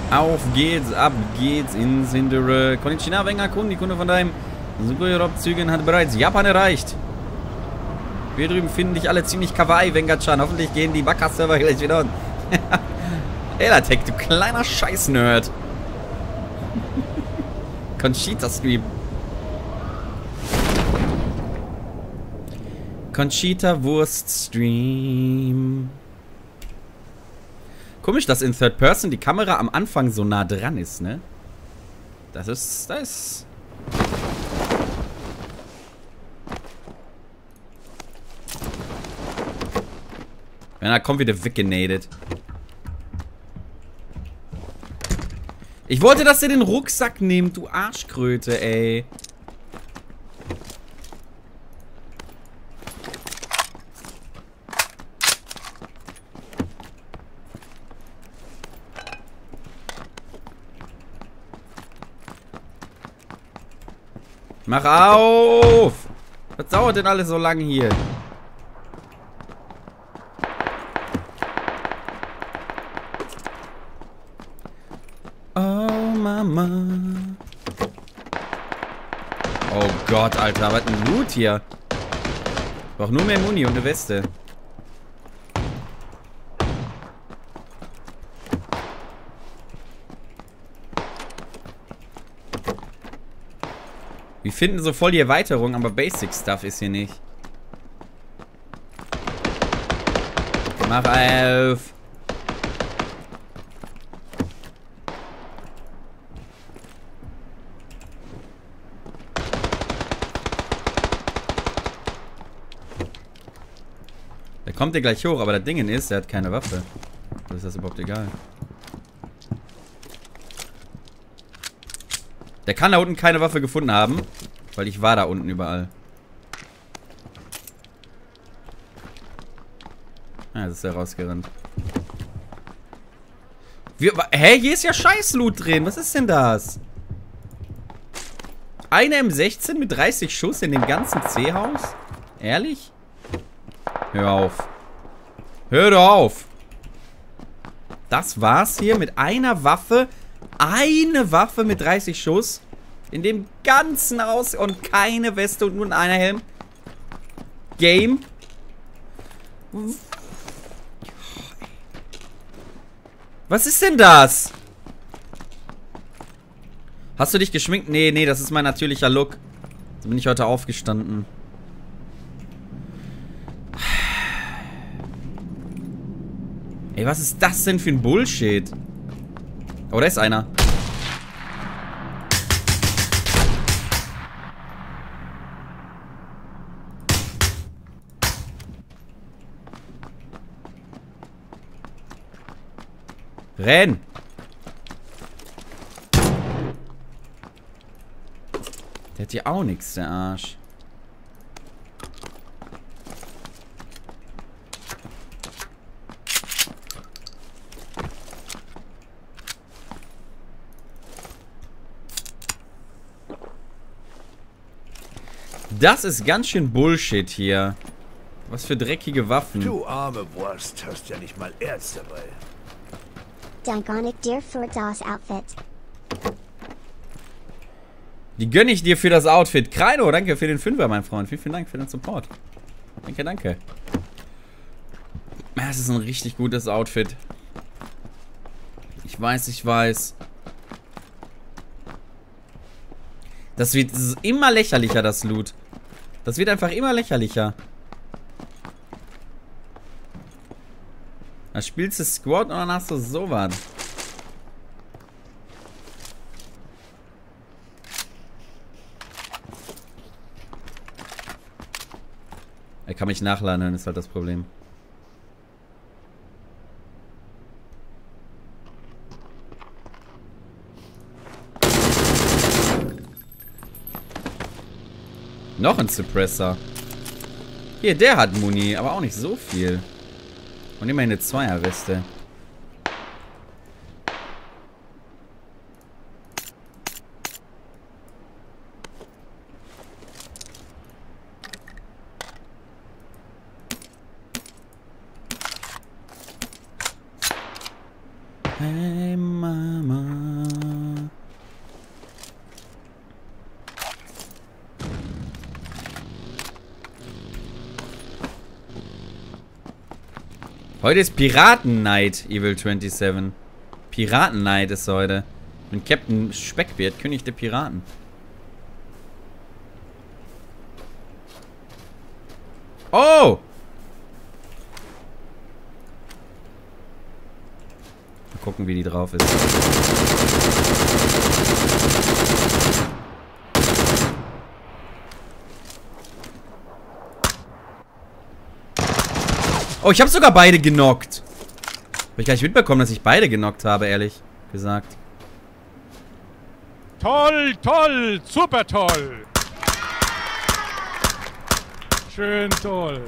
Auf geht's, ab geht's ins hintere. Konnichiwa, Wenger-kun, die Kunde von deinem Super-Europe-Zügen hat bereits Japan erreicht. Wir drüben finden dich alle ziemlich kawaii, Wenger-chan. Hoffentlich gehen die Baka-Server gleich wieder an. Elatec, du kleiner Scheiß-Nerd. Conchita-Stream. Conchita-Wurst-Stream. Komisch, dass in Third Person die Kamera am Anfang so nah dran ist, ne? Das ist... Wenn er kommt, wieder weggenadet. Ich wollte, dass er den Rucksack nimmt, du Arschkröte, ey. Mach auf! Was dauert denn alles so lange hier? Oh, Mama. Oh Gott, Alter, was ein Loot hier. Ich brauch nur mehr Muni und eine Weste. Wir finden so voll die Erweiterung, aber Basic Stuff ist hier nicht. Mach auf. Der kommt ja gleich hoch, aber das Ding ist, er hat keine Waffe. Das ist das überhaupt egal. Der kann da unten keine Waffe gefunden haben, weil ich war da unten überall. Ah, jetzt ist er rausgerannt. Hä? Hier ist ja Scheiß-Loot drin. Was ist denn das? Eine M16 mit 30 Schuss in dem ganzen C-Haus? Ehrlich? Hör auf. Hör doch auf. Das war's hier mit einer Waffe. Eine Waffe mit 30 Schuss. In dem ganzen Haus und keine Weste und nur ein Helm. Game. Was ist denn das? Hast du dich geschminkt? Nee, nee, das ist mein natürlicher Look. So bin ich heute aufgestanden. Ey, was ist das denn für ein Bullshit? Oh, da ist einer. Renn! Der hat hier auch nichts, der Arsch. Das ist ganz schön Bullshit hier. Was für dreckige Waffen. Du arme Wurst, hast ja nicht mal Erz dabei. Dank dir für das Outfit. Die gönne ich dir für das Outfit. Kreino, danke für den Fünfer, mein Freund. Vielen, vielen Dank für den Support. Danke, danke. Das ist ein richtig gutes Outfit. Ich weiß, ich weiß. Das wird immer lächerlicher, das Loot. Das wird einfach immer lächerlicher. Da spielst du Squad und dann hast du sowas. Er kann mich nachladen, ist halt das Problem. Noch ein Suppressor. Hier, der hat Muni, aber auch nicht so viel. Und immerhin eine Zweierweste. Hey Mama. Heute ist Piraten-Night, Evil 27. Piraten-Night ist heute. Ich bin Captain Speckbeard, König der Piraten. Oh! Mal gucken, wie die drauf ist. Oh, ich habe sogar beide genockt. Hab ich gar nicht mitbekommen, dass ich beide genockt habe, ehrlich gesagt. Toll, toll, super toll. Schön toll.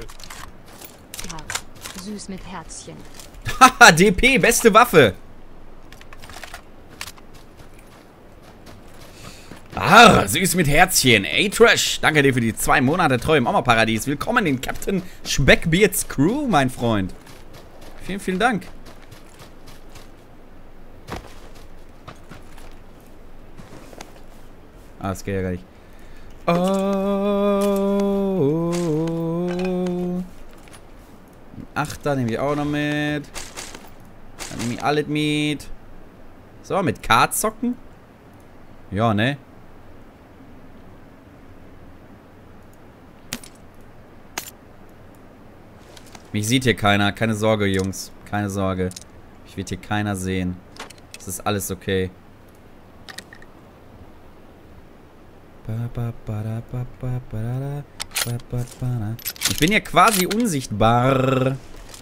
Ja, süß mit Herzchen. Haha, DP, beste Waffe. Ah, süß mit Herzchen. Ey, Trash, danke dir für die 2 Monate treu im Oma-Paradies. Willkommen in Captain Speckbeards Crew, mein Freund. Vielen, vielen Dank. Ah, das geht ja gar nicht. Oh. 8er nehme ich auch noch mit. Dann nehme ich alles mit. So, mit Kart zocken? Ja, ne? Mich sieht hier keiner. Keine Sorge, Jungs. Keine Sorge. Mich wird hier keiner sehen. Es ist alles okay. Ich bin ja quasi unsichtbar.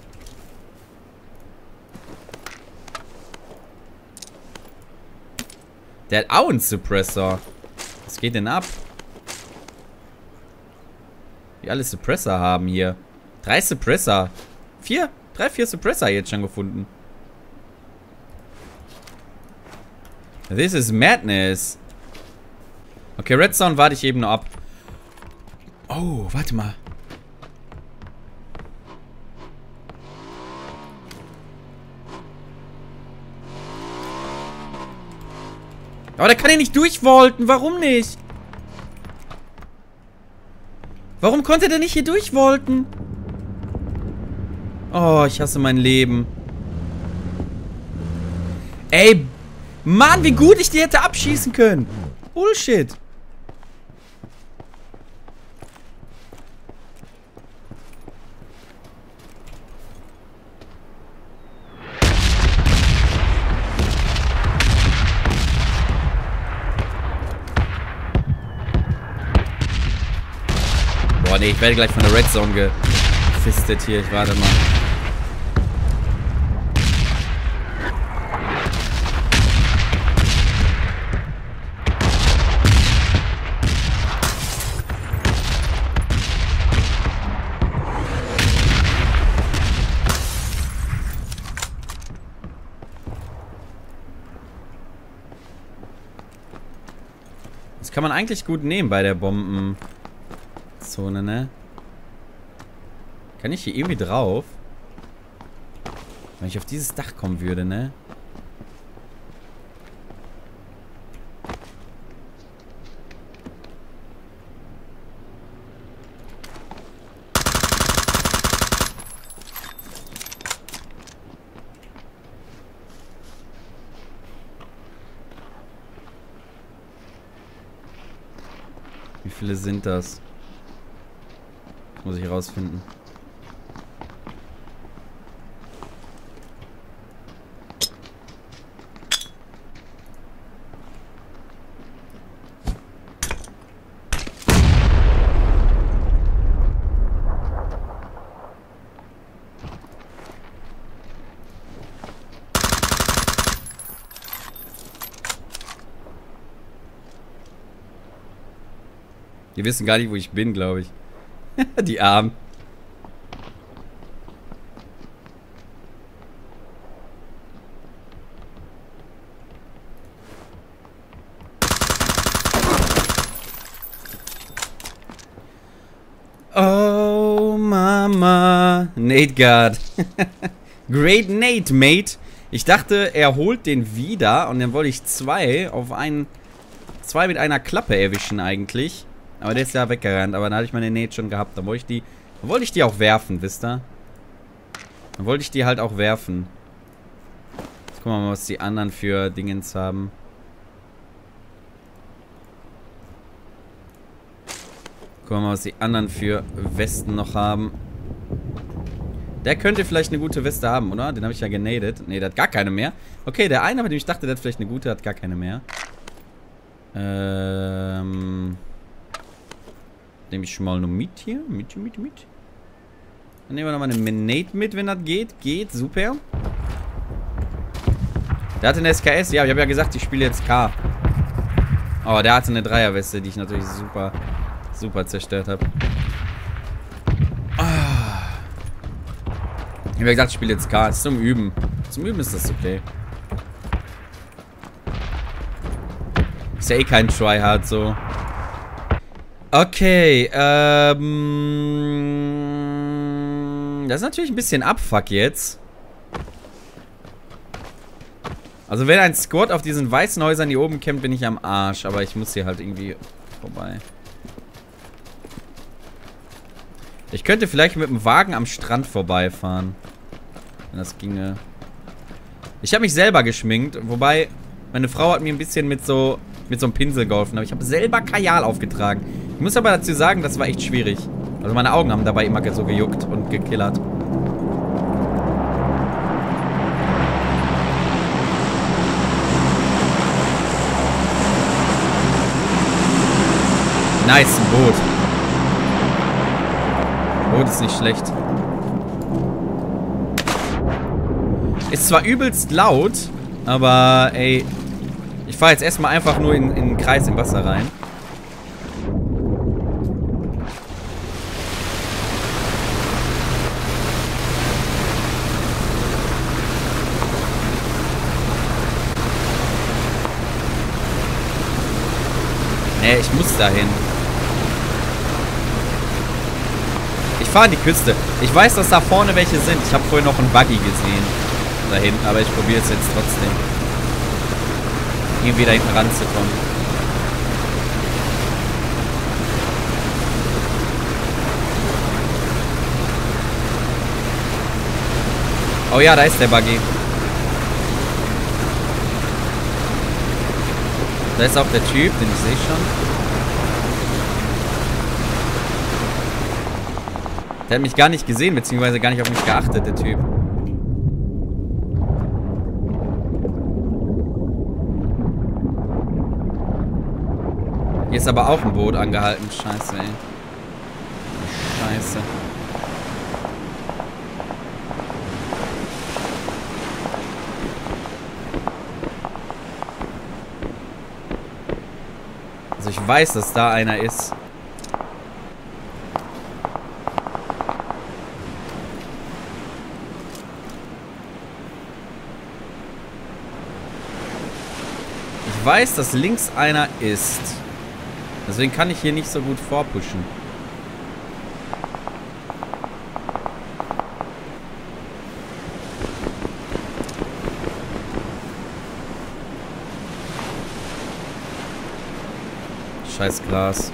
Der hat auch einen Suppressor. Was geht denn ab? Wie alle Suppressor haben hier. 3 Suppressor. 4? 3, 4 Suppressor jetzt schon gefunden. This is madness. Okay, Redstone warte ich eben noch ab. Oh, warte mal. Aber der kann ja nicht durchvolten. Warum nicht? Warum konnte der nicht hier durchvolten? Oh, ich hasse mein Leben. Ey, Mann, wie gut ich die hätte abschießen können. Bullshit. Boah, nee, ich werde gleich von der Red Zone gefistet hier. Ich warte mal. Das kann man eigentlich gut nehmen bei der Bombenzone, ne? Kann ich hier irgendwie drauf? Wenn ich auf dieses Dach kommen würde, ne? Wie viele sind das? Muss ich rausfinden. Die wissen gar nicht, wo ich bin, glaube ich. Die Armen. Oh, Mama. Nate Guard. Great Nate, mate. Ich dachte, er holt den wieder und dann wollte ich zwei mit einer Klappe erwischen eigentlich. Aber der ist ja weggerannt, aber dann hatte ich meine Nate schon gehabt. Dann wollte ich die auch werfen, wisst ihr? Dann wollte ich die halt auch werfen. Jetzt gucken wir mal, was die anderen für Dingens haben. Gucken wir mal, was die anderen für Westen noch haben. Der könnte vielleicht eine gute Weste haben, oder? Den habe ich ja genadet. Ne, der hat gar keine mehr. Okay, der eine, bei dem ich dachte, der hat vielleicht eine gute, hat gar keine mehr. Nehme ich schon mal nur mit hier. Mit. Dann nehmen wir nochmal eine Nate mit, wenn das geht. Geht, super. Der hatte eine SKS. Ja, ich habe ja gesagt, ich spiele jetzt K. Oh, der hatte eine Dreierweste, die ich natürlich super zerstört habe. Ich habe ja gesagt, ich spiele jetzt K. Das ist zum Üben. Zum Üben ist das okay. Ist ja eh kein Tryhard so. Okay, das ist natürlich ein bisschen Abfuck jetzt. Also wenn ein Squad auf diesen weißen Häusern hier oben campt, bin ich am Arsch. Aber ich muss hier halt irgendwie vorbei. Ich könnte vielleicht mit dem Wagen am Strand vorbeifahren. Wenn das ginge. Ich habe mich selber geschminkt. Wobei, meine Frau hat mir ein bisschen mit so einem Pinsel geholfen. Aber ich habe selber Kajal aufgetragen. Ich muss aber dazu sagen, das war echt schwierig. Also meine Augen haben dabei immer so gejuckt und gekillert. Nice, ein Boot. Boot ist nicht schlecht. Ist zwar übelst laut, aber ey, ich fahre jetzt erstmal einfach nur in den Kreis im Wasser rein. Nee, ich muss dahin. Ich fahre an die Küste. Ich weiß, dass da vorne welche sind. Ich habe vorhin noch einen Buggy gesehen. Da hinten, aber ich probiere es jetzt trotzdem. Irgendwie da hinten ranzukommen. Oh ja, da ist der Buggy. Da ist auch der Typ, den ich sehe schon. Der hat mich gar nicht gesehen, beziehungsweise gar nicht auf mich geachtet, der Typ. Hier ist aber auch ein Boot angehalten. Scheiße, ey. Scheiße. Also ich weiß, dass da einer ist. Ich weiß, dass links einer ist. Deswegen kann ich hier nicht so gut vorpushen. Scheiß Glas.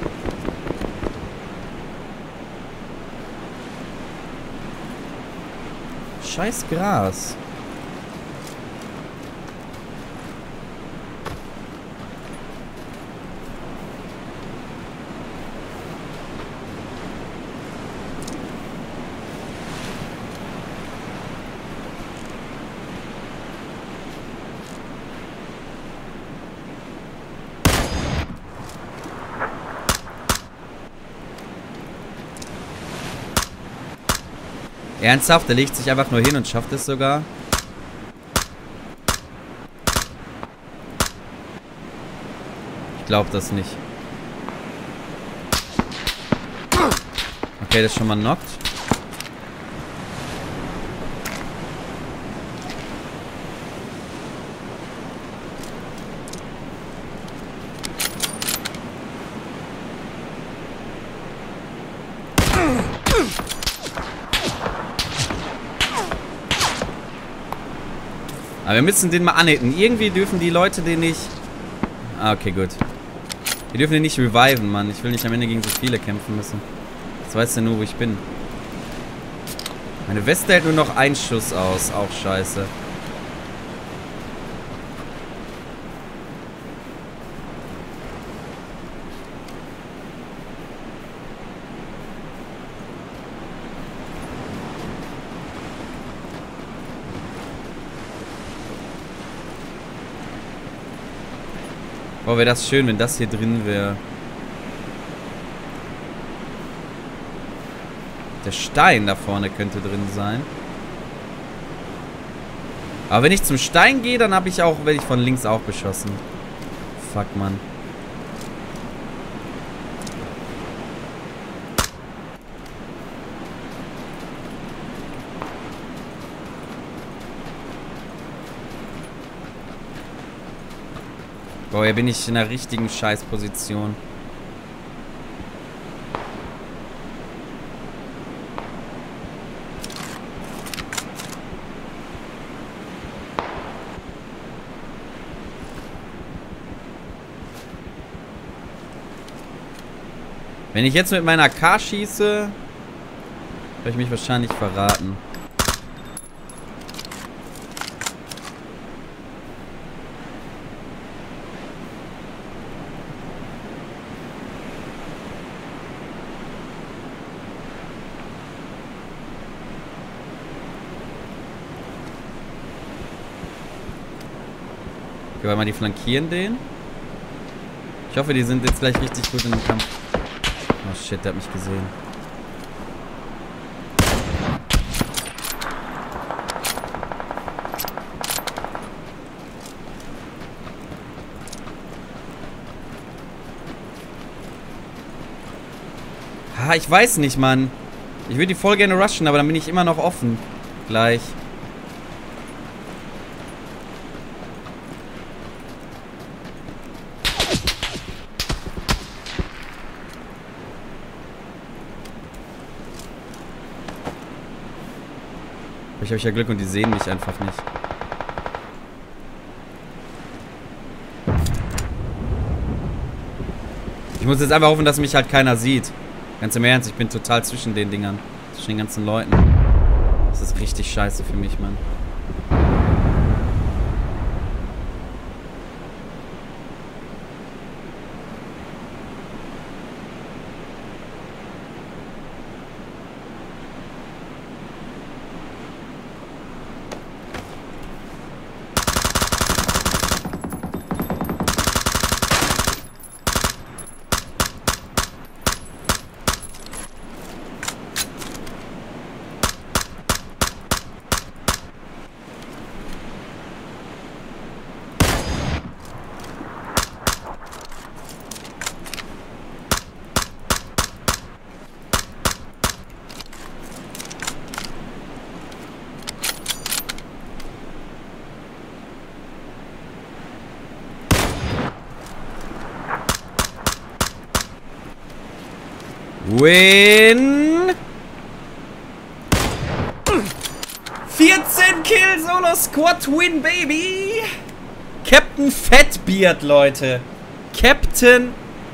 Scheiß Gras. Ernsthaft? Der legt sich einfach nur hin und schafft es sogar. Ich glaube das nicht. Okay, das ist schon mal knockt. Aber wir müssen den mal anhitten. Irgendwie dürfen die Leute den nicht... Ah, okay, gut. Wir dürfen den nicht reviven, Mann. Ich will nicht am Ende gegen so viele kämpfen müssen. Jetzt weißt du nur, wo ich bin. Meine Weste hält nur noch einen Schuss aus. Auch scheiße. Boah, wäre das schön, wenn das hier drin wäre. Der Stein da vorne könnte drin sein. Aber wenn ich zum Stein gehe, dann habe ich auch, werde ich von links auch beschossen. Fuck, Mann. Boah, hier bin ich in der richtigen Scheißposition. Wenn ich jetzt mit meiner AK schieße, werde ich mich wahrscheinlich verraten. Okay, warte mal, die flankieren den. Ich hoffe, die sind jetzt gleich richtig gut in dem Kampf. Oh shit, der hat mich gesehen. Ah, ich weiß nicht, Mann. Ich würde die voll gerne rushen, aber dann bin ich immer noch offen. Gleich. Ich habe ja Glück und die sehen mich einfach nicht. Ich muss jetzt einfach hoffen, dass mich halt keiner sieht. Ganz im Ernst, ich bin total zwischen den Dingern. Zwischen den ganzen Leuten. Das ist richtig scheiße für mich, Mann. Win! 14 Kill Solo Squad Win, Baby! Captain Fatbeard, Leute. Captain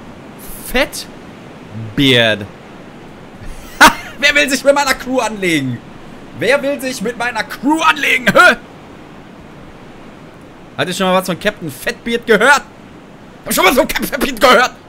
Fatbeard. Ha! Wer will sich mit meiner Crew anlegen? Wer will sich mit meiner Crew anlegen? Hä? Hat ihr schon mal was von Captain Fatbeard gehört? Hab schon mal so Captain Fatbeard gehört?